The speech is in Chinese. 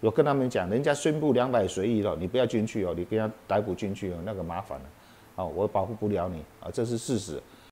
有跟他们讲，人家宣布200随意了，你不要进去哦，你跟他逮捕进去哦，那个麻烦了，我保护不了你啊，这是事实。